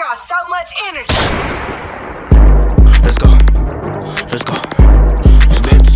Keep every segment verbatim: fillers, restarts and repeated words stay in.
got so much energy. Let's go. Let's go. Slips.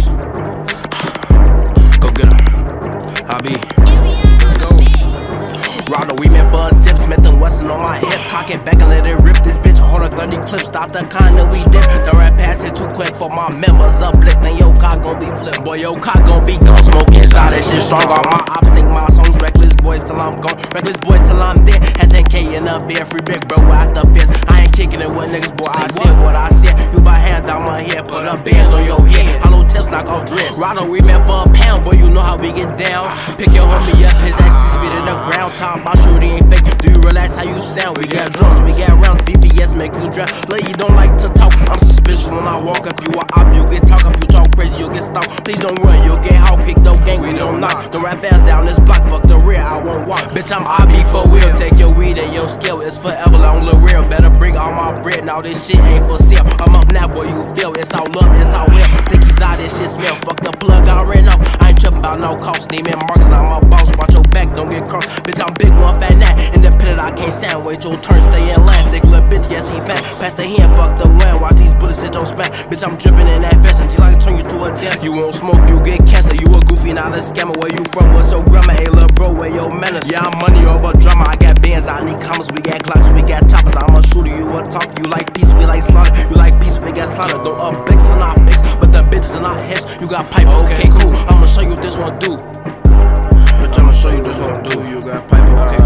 Go get 'em. I be. Let's go. Rado, we meant for a sip. Smith and Wesson on my hip. Cock it back and let it rip. This bitch hold a thirty clips. Start the kind that we dip. The rap pass it too quick for my members uplift. Then yo cock gon' be flip. Boy, yo cock gon' be gun smoke inside. That shit strong. All my ops sing my songs. Reckless boys till I'm gone. Reckless boys till I'm dead. Had ten K in a beer. Free big bro out the fist. I ain't kicking it with niggas, boy. I said what I said. You by hand down my head. Put a band on your head. Hollow tips knock off dress. Rado, we meant for a pound. Boy, you know how we get down. Pick your homie up. His ass six feet in the ground. Talk about shooting ain't fake. Do you realize how you sound? We got drums, we got rounds. B B S make you drown. Lady don't like to talk. I'm suspicious when I walk. If you a op, you get talk. If you talk crazy, you'll get stopped. Please don't run, you'll get out. Kick no gang, we don't knock. Don't rap fast down this block. Fuck the rear, I won't walk. Bitch, I'm I B for real. Take your weed and your skill. It's forever long, little real. Better bring all my bread. Now this shit ain't for sale. I'm up now, boy, you feel. It's all love, it's all real. Think he's out, this shit smell. Fuck the plug, I already know. I ain't tripping about no cost. Neiman Marcus, I'm a boss. Watch your back, don't get crossed. Bitch, I'm big one fat nat. Independent, I can't sound. Wait your turn, stay in line. Thick little bitch, yeah, she fat. Pass the hand, fuck the land. Watch these bullets hit your spat. Bitch, I'm dripping in that fashion. She like to turn you to a dance. You won't smoke, you get cancer. You a goofy, not a scammer. Where you from? What's your grammar? Hey, little bro, where your manners? Yeah, I'm money over drama. I got bands, I need commas. We got clocks, we got choppers. I'm a shooter, you a talker. You like peace, we like slaughter. You like peace, we got slaughter. Don't up blicks and our fix, but the bitches in our hips. You got pipe, okay, cool. I'ma show you this one do. Bitch, I'ma show you this one do. You got pipe, okay.